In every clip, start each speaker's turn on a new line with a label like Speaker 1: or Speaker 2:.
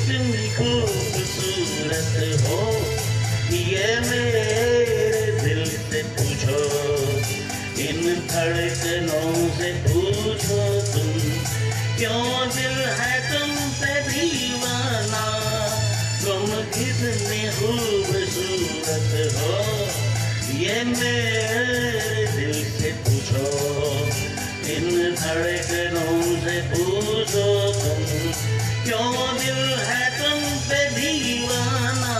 Speaker 1: कितनी खूबसूरत हो, ये मेरे दिल से पूछो, इन धड़कनों से पूछो तुम, क्यों दिल है तुम पे दीवाना, तुम कितनी खूबसूरत हो, ये मेरे दिल से पूछो, इन धड़कनों से पूछो तुम, क्यों दिल है तुम पे दीवाना।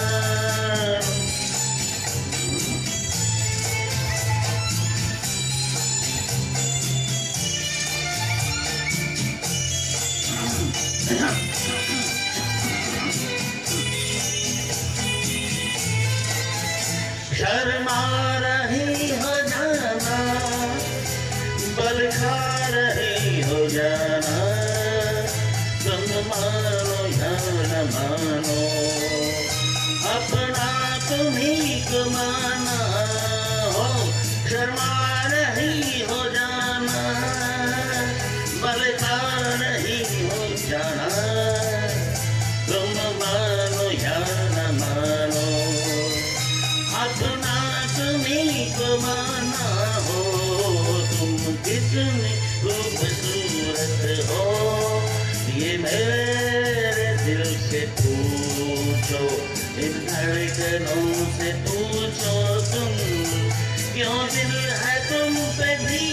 Speaker 1: शर्मा रही हो जाना, बल खा रही हो जाना, तुम मानो या न मानो, अपना तुम्हीं को माना हो। शर्मा रही हो जाना, बल खा रही हो जाना, तुम मानो या न मानो, अपना तुम्हीं को माना हो। तुम कितनी खूबसूरत हो, ये मेरे दिल से पूछो, इन धड़कनों से पूछो तुम, क्यों दिल है तुम पे